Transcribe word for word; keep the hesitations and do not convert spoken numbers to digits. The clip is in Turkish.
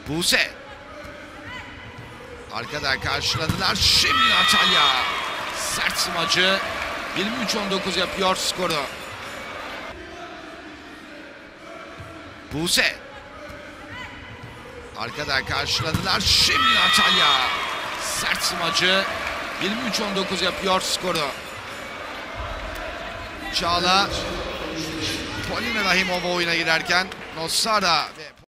Buse. Arkadan karşıladılar. Şimdi Natalya. Sert smacı. yirmi üç on dokuz yapıyor skoru. Buse. Arkadan karşıladılar. Şimdi Natalya. Sert smacı. yirmi üç on dokuz yapıyor skoru. Çağla. Polina Rahimova oyuna girerken Nosara ve